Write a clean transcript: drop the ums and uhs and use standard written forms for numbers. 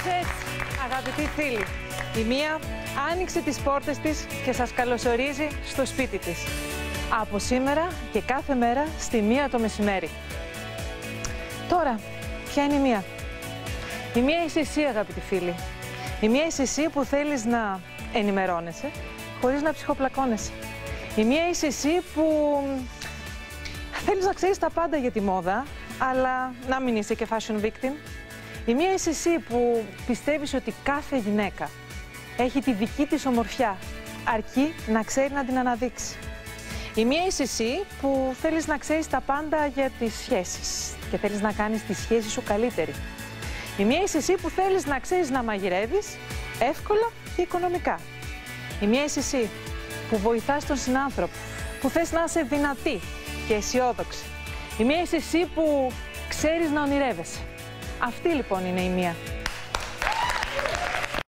Αγαπητοί φίλοι, η μία άνοιξε τις πόρτες της και σας καλωσορίζει στο σπίτι της. Από σήμερα και κάθε μέρα στη 1 το μεσημέρι. Τώρα, ποια είναι η μία? Η μία είσαι εσύ, αγαπητοί φίλοι. Η μία είσαι εσύ που θέλεις να ενημερώνεσαι χωρίς να ψυχοπλακώνεσαι. Η μία είσαι εσύ που θέλεις να ξέρεις τα πάντα για τη μόδα, αλλά να μην είσαι και fashion victim. Η μία είσαι εσύ που πιστεύεις ότι κάθε γυναίκα έχει τη δική της ομορφιά, αρκεί να ξέρει να την αναδείξει. Η μία είσαι εσύ που θέλεις να ξέρεις τα πάντα για τις σχέσεις και θέλεις να κάνεις τη σχέση σου καλύτερη. Η μία είσαι εσύ που θέλεις να ξέρεις να μαγειρεύεις εύκολα και οικονομικά. Η μία είσαι εσύ που βοηθάς τον συνάνθρωπο, που θες να είσαι δυνατή και αισιόδοξη. Η μία είσαι εσύ που ξέρεις να ονειρεύεσαι. Αυτή λοιπόν είναι η μία.